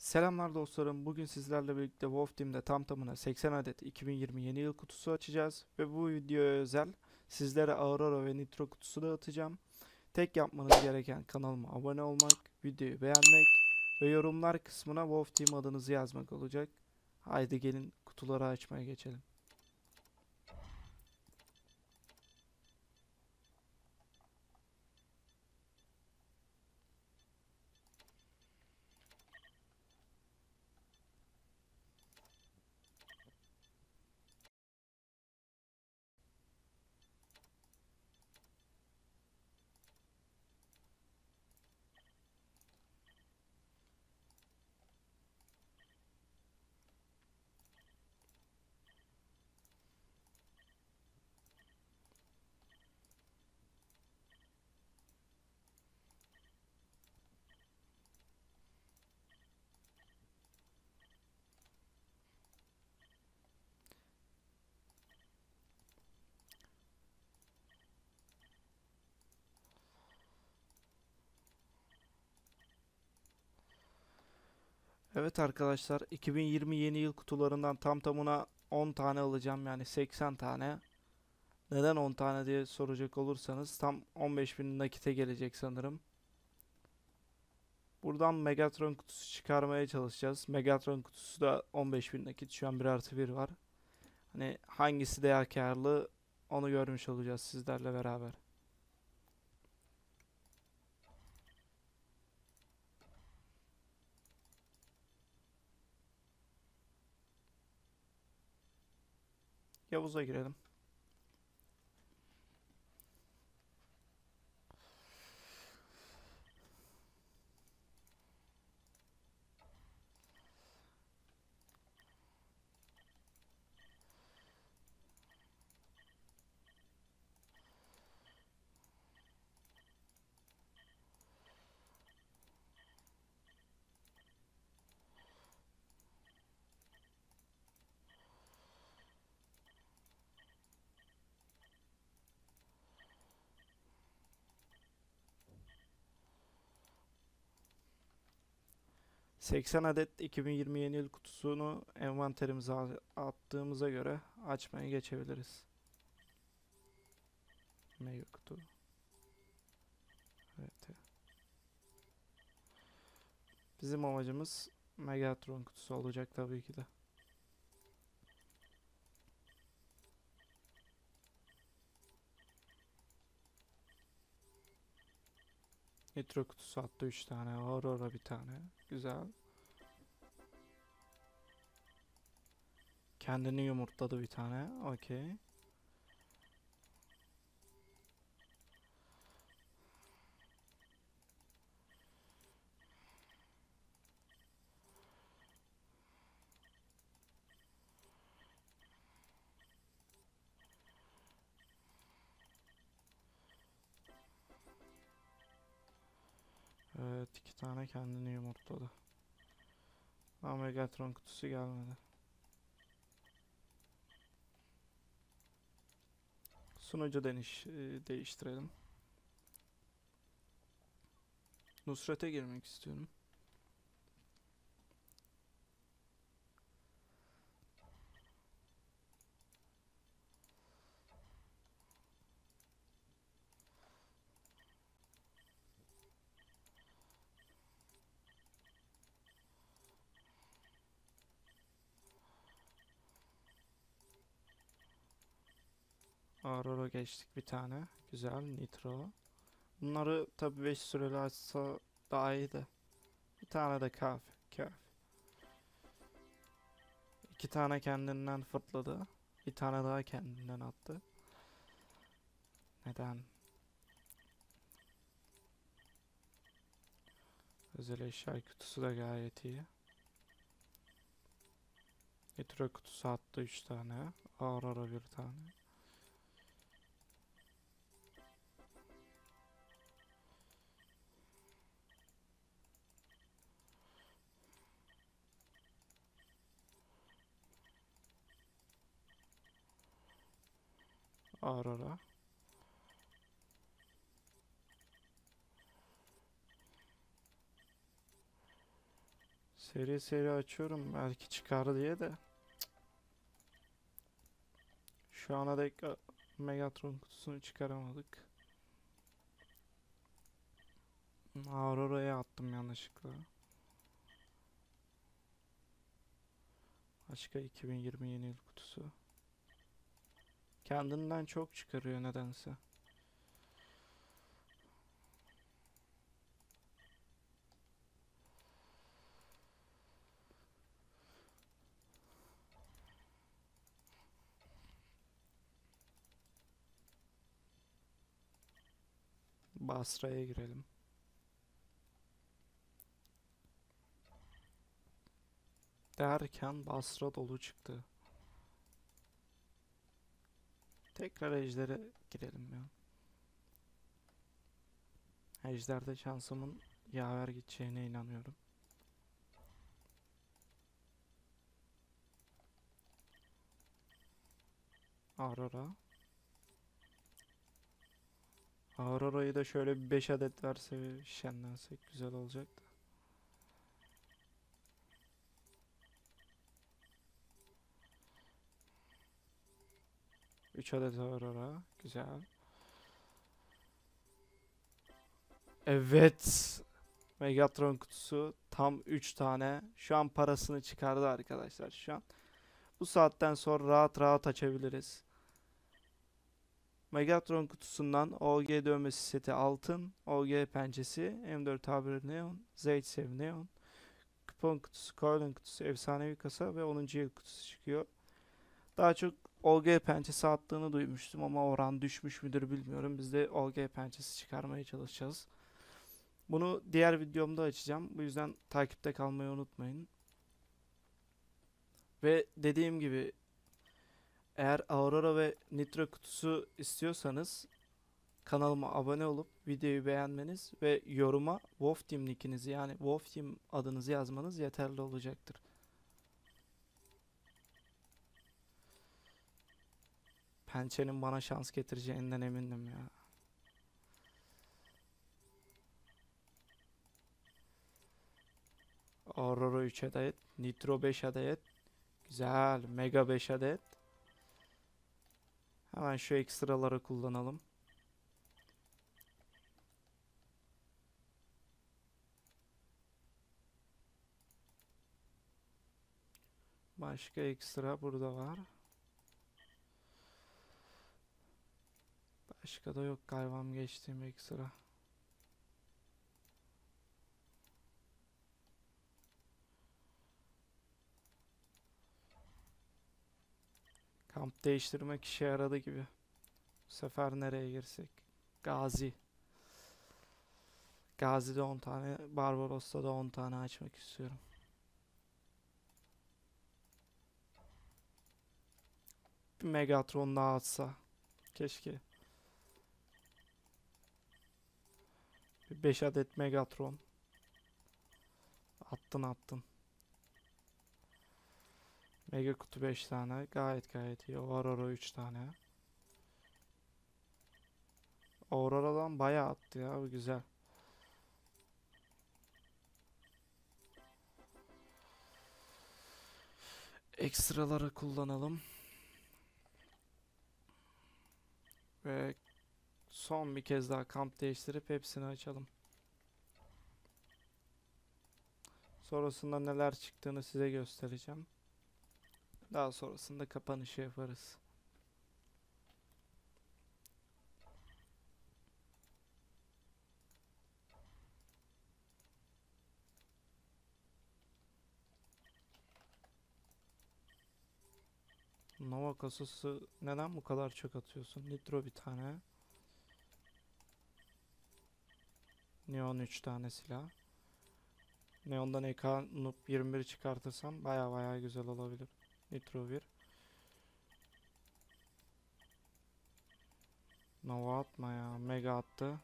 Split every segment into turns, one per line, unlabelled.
Selamlar dostlarım. Bugün sizlerle birlikte Wolf Team'de tam tamına 80 adet 2020 yeni yıl kutusu açacağız. Ve bu videoya özel sizlere Aurora ve Nitro kutusu da atacağım. Tek yapmanız gereken kanalıma abone olmak, videoyu beğenmek ve yorumlar kısmına Wolf Team adınızı yazmak olacak. Haydi gelin kutuları açmaya geçelim. Evet arkadaşlar, 2020 yeni yıl kutularından tam tamına 10 tane alacağım, yani 80 tane. Neden 10 tane diye soracak olursanız tam 15.000 nakite gelecek sanırım. Buradan Megatron kutusu çıkarmaya çalışacağız. Megatron kutusu da 15.000 nakit. Şu an 1+1 var. Hani hangisi daha karlı onu görmüş olacağız sizlerle beraber. Yavuz'a girelim. ...80 adet 2020 yeni yıl kutusunu envanterimize attığımıza göre açmaya geçebiliriz. Mega kutu. Evet. Bizim amacımız Megatron kutusu olacak tabii ki de. Nitro kutusu attı 3 tane. Aurora bir tane. Güzel. Kendini yumurtladı bir tane. Okey. Evet, 2 tane kendini yumurtladı. Ama Megatron kutusu gelmedi. Sunucu değiştirelim. Nusret'e girmek istiyorum. Aurora geçtik bir tane. Güzel. Nitro. Bunları tabi 5 süreli açsa daha iyi de. Bir tane de kafi. Kafi. 2 tane kendinden fırtladı. Bir tane daha kendinden attı. Neden? Özel eşya kutusu da gayet iyi. Nitro kutusu attı 3 tane. Aurora bir tane. Aurora. Seri seri açıyorum belki çıkar diye de. Şu ana dek Megatron kutusunu çıkaramadık. Aurora'ya attım yanlışlıkla. Başka 2020 yeni yıl kutusu. Kendinden çok çıkarıyor nedense. Basra'ya girelim. Derken Basra dolu çıktı. Tekrar Ejder'e girelim ya. Ejder'de şansımın yaver gideceğine inanıyorum. Aurora. Aurora'yı da şöyle bir 5 adet verse şenlensek güzel olacaktı. Üç adet Aurora. Güzel. Evet. Megatron kutusu tam 3 tane. Şu an parasını çıkardı arkadaşlar şu an. Bu saatten sonra rahat rahat açabiliriz. Megatron kutusundan OG dövmesi seti altın, OG pençesi, M4 A1 Neon, Zeytsev Neon, kupon kutusu, Coil'in kutusu, efsanevi kasa ve 10. yıl kutusu çıkıyor. Daha çok OG pençesi attığını duymuştum ama oran düşmüş müdür bilmiyorum. Biz de OG pençesi çıkarmaya çalışacağız. Bunu diğer videomda açacağım. Bu yüzden takipte kalmayı unutmayın. Ve dediğim gibi eğer Aurora ve Nitro kutusu istiyorsanız kanalıma abone olup videoyu beğenmeniz ve yoruma Wolf Team nickinizi yani Wolf Team adınızı yazmanız yeterli olacaktır. Pençenin bana şans getireceğinden emindim ya. Aurora 3 adet, Nitro 5 adet. Güzel, Mega 5 adet. Hemen şu ekstraları kullanalım. Başka ekstra burada var. Başka da yok galiba geçtiğim ekstra. Kamp değiştirmek işe yaradı gibi. Bu sefer nereye girsek? Gazi. Gazi'de 10 tane, Barbaros'ta da 10 tane açmak istiyorum. Bir Megatron daha atsa. Keşke. Bir 5 adet Megatron. Attın attın. Mega kutu 5 tane. Gayet iyi. Aurora 3 tane. Aurora'dan bayağı attı ya. Bu güzel. Ekstraları kullanalım. Ve son bir kez daha kamp değiştirip hepsini açalım. Sonrasında neler çıktığını size göstereceğim. Daha sonrasında kapanışı yaparız. Nova kasası neden bu kadar çok atıyorsun? Nitro bir tane. Neon 3 tane silah. Neon'dan EK Noob 21 çıkartırsam baya güzel olabilir. Nitro 1. Nova atma ya. Mega attı.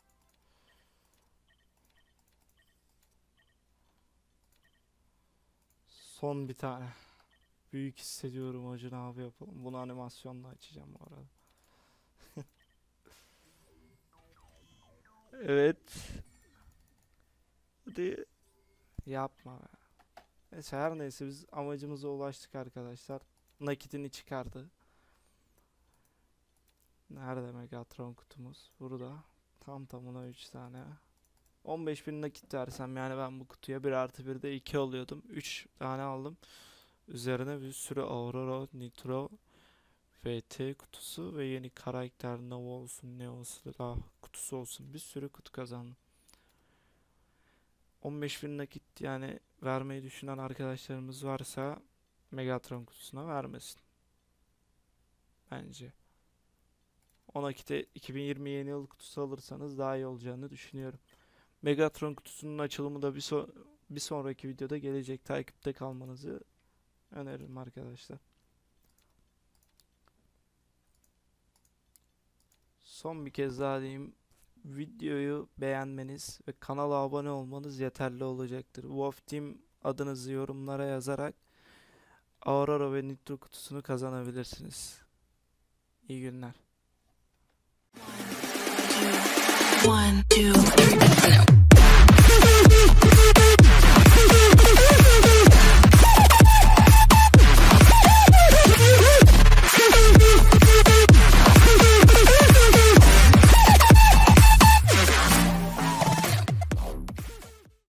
Son bir tane. Büyük hissediyorum Acun abi yapalım. Bunu animasyonla açacağım bu arada. Evet. Hadi. Yapma be. Neyse, her neyse biz amacımıza ulaştık arkadaşlar. Nakitini çıkardı. Nerede Megatron kutumuz? Burada. Tam tamına 3 tane. 15.000 nakit versem yani ben bu kutuya 1 artı 1 de 2 alıyordum. 3 tane aldım. Üzerine bir sürü Aurora, Nitro, VT kutusu ve yeni karakter Nova olsun, ne olsun, kutusu olsun. Bir sürü kutu kazandım. 15.000 nakit yani vermeyi düşünen arkadaşlarımız varsa Megatron kutusuna vermesin. Bence. O nakite 2020 yeni yıl kutusu alırsanız daha iyi olacağını düşünüyorum. Megatron kutusunun açılımı da bir sonraki videoda gelecek. Takipte kalmanızı öneririm arkadaşlar. Son bir kez daha diyeyim. Videoyu beğenmeniz ve kanala abone olmanız yeterli olacaktır. Wolf Team adınızı yorumlara yazarak Aurora ve Nitro kutusunu kazanabilirsiniz. İyi günler.
1, 2, 3.